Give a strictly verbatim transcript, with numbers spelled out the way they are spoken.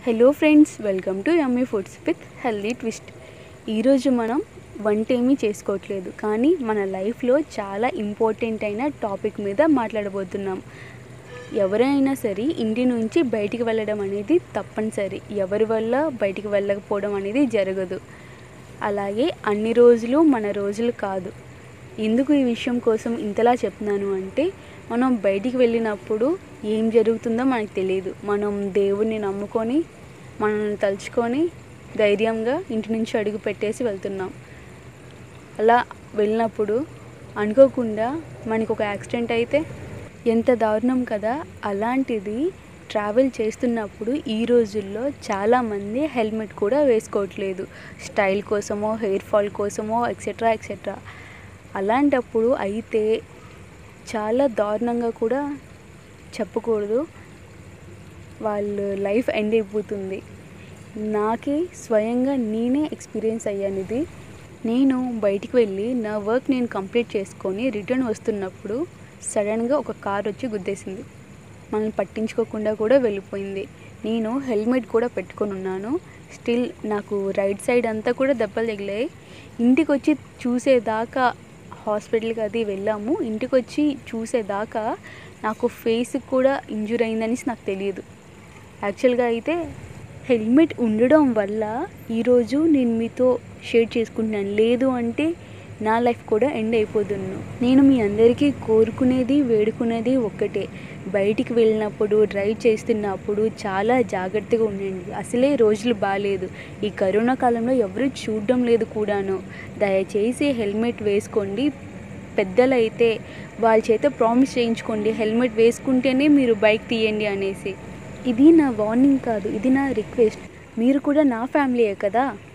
Hello friends, welcome to yummy foods with healthy twist. ఈరోజు మనం వంట ఏమీ చేసుకోవట్లేదు, కానీ మన లైఫ్లో చాలా ఇంపార్టెంట్ అయిన టాపిక్ మీద మాట్లాడబోతున్నాం. ఎవరైనా సరే ఇంటి నుంచి బయటికి వెళ్ళడం అనేది తప్పనిసరి. ఎవరి వల్ల బయటికి వెళ్ళకపోవడం అనేది జరగదు. అలాగే అన్ని రోజులు మన రోజులు కాదు. ఎందుకు ఈ విషయం కోసం ఇంతలా చెప్తున్నాను అంటే, మనం బయటికి వెళ్ళినప్పుడు ఏం జరుగుతుందో మనకు తెలియదు. మనం దేవుణ్ణి నమ్ముకొని మనల్ని తలుచుకొని ధైర్యంగా ఇంటి నుంచి అడుగు పెట్టేసి వెళ్తున్నాం. అలా వెళ్ళినప్పుడు అనుకోకుండా మనకు ఒక యాక్సిడెంట్ అయితే ఎంత దారుణం కదా. అలాంటిది ట్రావెల్ చేస్తున్నప్పుడు ఈ రోజుల్లో చాలామంది హెల్మెట్ కూడా వేసుకోవట్లేదు. స్టైల్ కోసమో, హెయిర్ ఫాల్ కోసమో, ఎక్సెట్రా ఎక్సెట్రా. అలాంటప్పుడు అయితే చాలా దారుణంగా కూడా చెప్పకూడదు, వాళ్ళ లైఫ్ ఎండ్ అయిపోతుంది. నాకే స్వయంగా నేనే ఎక్స్పీరియన్స్ అయ్యాను ఇది. నేను బయటికి వెళ్ళి నా వర్క్ నేను కంప్లీట్ చేసుకొని రిటర్న్ వస్తున్నప్పుడు సడన్గా ఒక కార్ వచ్చి గుద్దేసింది. మనల్ని పట్టించుకోకుండా కూడా వెళ్ళిపోయింది. నేను హెల్మెట్ కూడా పెట్టుకొని ఉన్నాను. స్టిల్ నాకు రైట్ సైడ్ అంతా కూడా దెబ్బలు తగిలాయి. ఇంటికి వచ్చి చూసేదాకా హాస్పిటల్కి అది వెళ్ళాము. ఇంటికి వచ్చి చూసేదాకా నాకు ఫేస్కి కూడా ఇంజూర్ అయిందనేసి నాకు తెలియదు. యాక్చువల్గా అయితే హెల్మెట్ ఉండడం వల్ల ఈరోజు నేను మీతో షేర్ చేసుకుంటున్నాను. లేదు అంటే నా లైఫ్ కూడా ఎండ్ అయిపోతున్నాను. నేను మీ అందరికీ కోరుకునేది, వేడుకునేది ఒక్కటే. బయటికి వెళ్ళినప్పుడు, డ్రైవ్ చేస్తున్నప్పుడు చాలా జాగ్రత్తగా ఉండండి. అసలే రోజులు బాగాలేదు. ఈ కరోనా కాలంలో ఎవరు చూడడం లేదు కూడాను. దయచేసి హెల్మెట్ వేసుకోండి. పెద్దలైతే వాళ్ళ చేత ప్రామిస్ చేయించుకోండి, హెల్మెట్ వేసుకుంటేనే మీరు బైక్ తీయండి అనేసి. ఇది నా వార్నింగ్ కాదు, ఇది నా రిక్వెస్ట్. మీరు కూడా నా ఫ్యామిలీయే కదా.